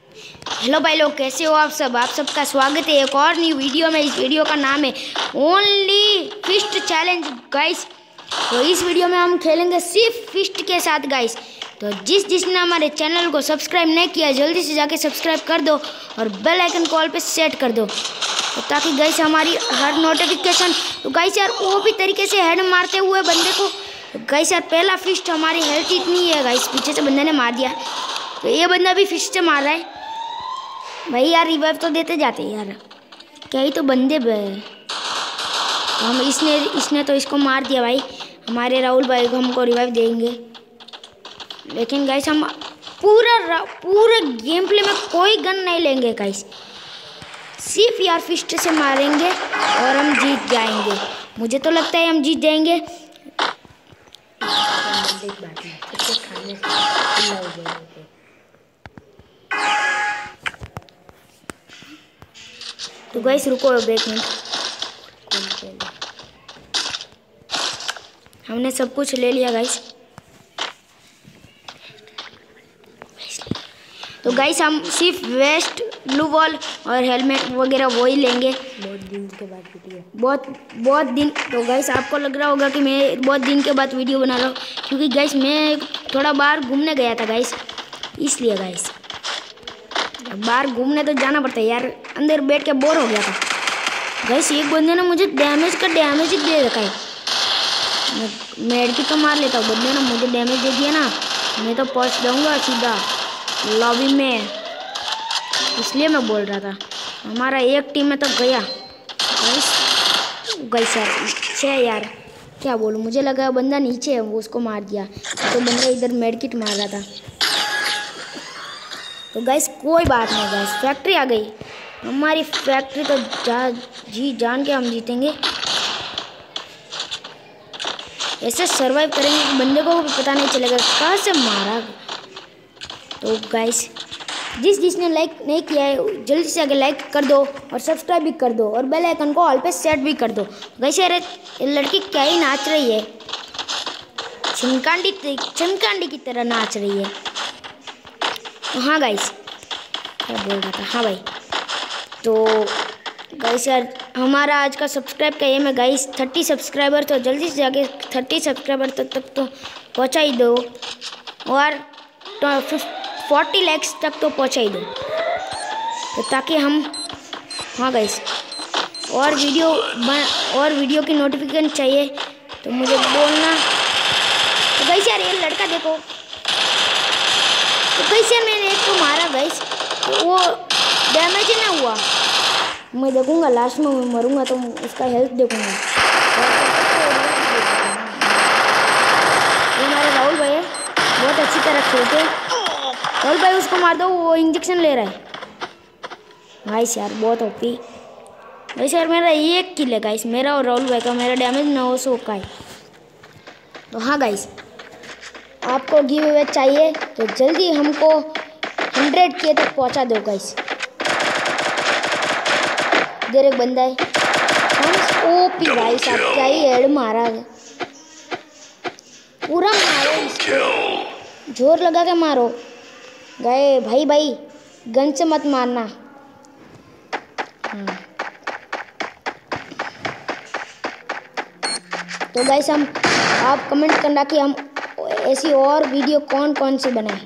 Hello भाई लोग, कैसे हो आप सब? आप सबका स्वागत है एक और न्यू वीडियो में। इस वीडियो का नाम है ओनली फिस्ट चैलेंज गाइस। तो इस वीडियो में हम खेलेंगे सिर्फ फिस्ट के साथ गाइस। तो जिसने हमारे चैनल को सब्सक्राइब नहीं किया जल्दी से जाके सब्सक्राइब कर दो और बेल आइकन कॉल पे सेट कर दो, तो ताकि गाइस हमारी हर नोटिफिकेशन। तो गाइस यार वो भी तरीके से हेड मारते हुए बंदे को। तो गाइस यार पहला फिस्ट, हमारी हेल्थ इतनी है गाइस, पीछे से बंदे ने मार दिया। तो ये बंदा भी फिस्ट से मार रहा है भाई। यार रिवाइव तो देते जाते यार, क्या ही तो बंदे हम इसने तो इसको मार दिया भाई। हमारे राहुल भाई को हमको रिवाइव देंगे, लेकिन गाइस हम पूरे गेम प्ले में कोई गन नहीं लेंगे गाइस, सिर्फ यार फिस्ट से मारेंगे और हम जीत जाएंगे। मुझे तो लगता है हम जीत जाएंगे। तो गाइस रुको एक मिनट, हमने सब कुछ ले लिया गाइस। तो गाइस हम सिर्फ वेस्ट, ब्लू वॉल और हेलमेट वगैरह वही लेंगे। बहुत दिन के बाद वीडियो, बहुत दिन। तो गाइस आपको लग रहा होगा कि मैं बहुत दिन के बाद वीडियो बना रहा हूँ, क्योंकि गाइस मैं थोड़ा बाहर घूमने गया था गाइस, इसलिए गाइस बाहर घूमने तो जाना पड़ता है यार, अंदर बैठ के बोर हो गया था गाइस। एक बंदे ने मुझे डैमेज ही दे रखा है। मैं एड की तो मार लेता हूँ, बंदे ने मुझे डैमेज दे दिया ना, मैं तो पहुँच जाऊँगा सीधा लॉबी में, इसलिए मैं बोल रहा था। हमारा एक टीम में तो गया गाइस यार, यार क्या बोलूँ, मुझे लगा बंदा नीचे है, वो उसको मार दिया, तो बंदा इधर मेडकिट मार रहा था। तो गाइस कोई बात नहीं गाइस, फैक्ट्री आ गई हमारी। फैक्ट्री तो जी जान के हम जीतेंगे, ऐसे सरवाइव करेंगे कि बंदे को भी पता नहीं चलेगा कहाँ से मारा। तो गाइस जिसने लाइक नहीं किया है जल्दी से आगे लाइक कर दो और सब्सक्राइब भी कर दो और बेल आइकन को ऑल पे सेट भी कर दो। गाइस यार ये लड़की क्या ही नाच रही है, चनकांडी की तरह नाच रही है। तो हाँ गाइस, क्या बोल रहा था, हाँ भाई। तो गाइस यार हमारा आज का सब्सक्राइब का एम है गाइस 30 सब्सक्राइबर, तो जल्दी से जाके 30 सब्सक्राइबर तक तो पहुँचा ही दो और 40 लाइक्स तक तो पहुँचा ही दो, तो ताकि हम, हाँ गाइस, और वीडियो की नोटिफिकेशन चाहिए तो मुझे बोलना। तो गाइस यार ये लड़का देखो, तो गाइस यार मैंने एक को मारा गाइस, तो वो डैमेज ही ना हुआ। मैं देखूंगा लास्ट में मैं मरूंगा तो उसका हेल्थ देखूंगा। ये हमारे राहुल भाई है, बहुत अच्छी तरह खेलते हैं। राहुल भाई उसको मार दो, वो इंजेक्शन ले रहा है गाइस यार, बहुत ओपी गाइस यार। मेरा एक किल है गाइस, मेरा और राहुल भाई का। मेरा डैमेज 900 का है। तो हाँ गाइस आपको गिव अवे चाहिए तो जल्दी हमको 100 के तक पहुंचा दो गाइस। इधर एक बंदा है, ओपी भाई साहब, क्या ही हेड मारा है, पूरा मारो इसको, जोर लगा के मारो। गए भाई गन से मत मारना। हाँ। तो गाइस आप कमेंट करना कि हम ऐसी और वीडियो कौन सी बनाएं।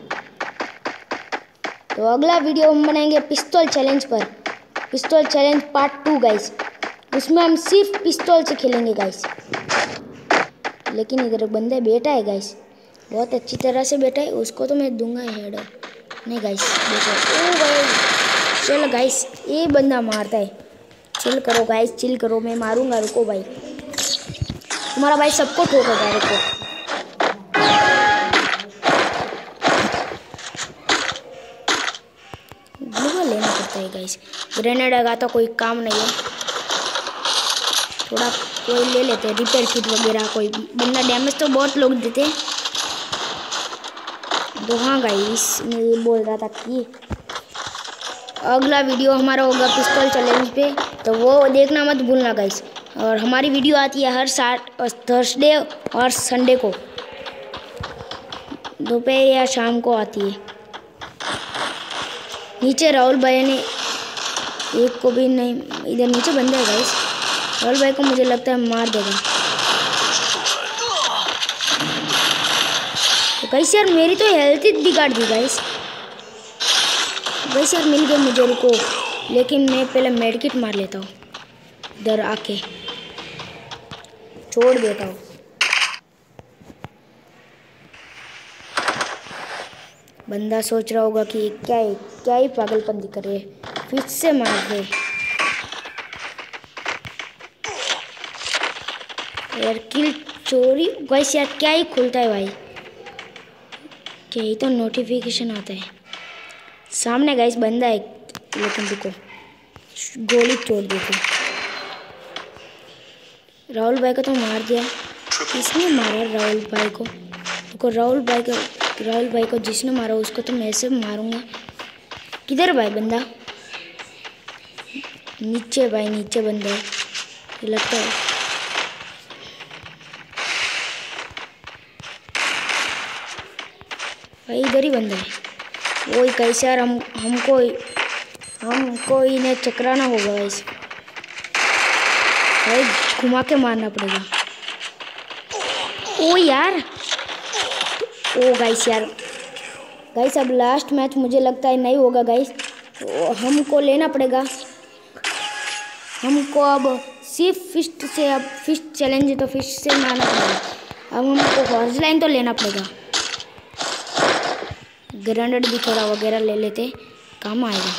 तो अगला वीडियो हम बनाएंगे पिस्तौल चैलेंज पर, पिस्तौल चैलेंज पार्ट 2 गाइस। उसमें हम सिर्फ पिस्तौल से खेलेंगे गाइस। लेकिन इधर बंदा बैठा है गाइस, बहुत अच्छी तरह से बैठा है, उसको तो मैं दूंगा हेड। नहीं गाइस देखो, ओ भाई चल गाइस, ये बंदा मारता है। चिल करो गाइस, चिल करो, मैं मारूंगा, रुको भाई। तुम्हारा भाई सबको ठोकेगा, रुको। ग्लूवाल लेना पड़ता है गाइस, ग्रेनेड लगा तो कोई काम नहीं है। थोड़ा कोई ले लेते हैं रिपेयर किट वगैरह, कोई बंदा डैमेज तो बहुत लोग देते हैं। तो हाँ गाइस मैं ये बोल रहा था कि अगला वीडियो हमारा होगा पिस्तौल चैलेंज पे, तो वो देखना मत भूलना गाइस। और हमारी वीडियो आती है हर थर्सडे और संडे को, दोपहर या शाम को आती है। नीचे राहुल भाई ने एक को भी नहीं, इधर नीचे बंदा है गाइस। राहुल भाई को मुझे लगता है मार देगा। तो गाइस यार मेरी तो हेल्थ ही बिगाड़ दी गाइस। गाइस यार मिल गए मुझे, रुको, लेकिन मैं पहले मेडकिट मार लेता हूँ। इधर आके छोड़ देता हूँ। बंदा सोच रहा होगा कि क्या ही पागलपंती कर रहे, फिर से मार दे यार। किल चोरी गाइस यार, क्या ही खुलता है भाई, क्या ही तो नोटिफिकेशन आता है। सामने गाइस बंदा है, लेकिन रुको गोली तोड़ देती। राहुल भाई को तो मार दिया। किसने मारा राहुल भाई को? रुको, राहुल भाई को जिसने मारा उसको तो मैं ऐसे मारूंगा। किधर भाई बंदा? नीचे भाई, नीचे बंदा है लगता है। भाई इधर ही बंदा है। वही कैसे यार, हमको इन्हें चकराना होगा गाइस। भाई घुमा के मारना पड़ेगा। ओ यार, ओ गाइस यार, गाइस अब लास्ट मैच मुझे लगता है नहीं होगा गाइस। तो हमको लेना पड़ेगा। हमको अब सिर्फ फिस्ट से, अब फिस्ट चैलेंज तो फिस्ट से मारना पड़ेगा। अब हमको हॉर्स लाइन तो लेना पड़ेगा। ग्रेनेड भी थोड़ा वगैरह ले लेते, काम आएगा।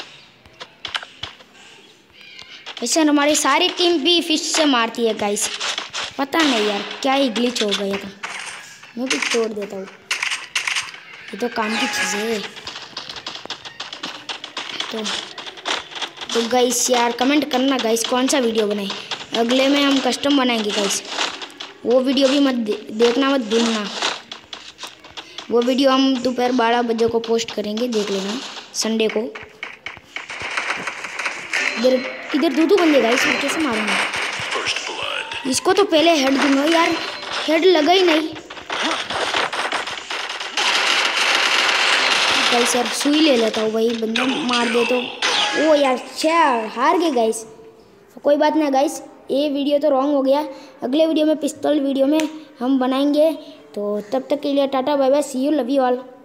वैसे हमारी सारी टीम भी फिश से मारती है गाइस। पता नहीं यार क्या ही ग्लिच हो गया था। मैं भी तोड़ देता हूँ, ये तो काम की चीज़ है। तो गाइस यार कमेंट करना गाइस कौन सा वीडियो बनाए। अगले में हम कस्टम बनाएंगे गाइस, वो वीडियो भी मत देखना मत भूलना। वो वीडियो हम दोपहर 12 बजे को पोस्ट करेंगे, देख लेना संडे को। इधर दो बंदे गाइस, मैं कैसे मारूंगा इसको? तो पहले हेड दूंगा यार, हेड लगा ही नहीं गाइस। यार सुई ले लेता हूँ भाई, बंदा मार दे तो। ओ यार हार गए गाइस। कोई बात नहीं गाइस, ये वीडियो तो रॉन्ग हो गया। अगले वीडियो में पिस्तौल वीडियो में हम बनाएंगे। तो तब तक के लिए टाटा bye bye, see you, love you all.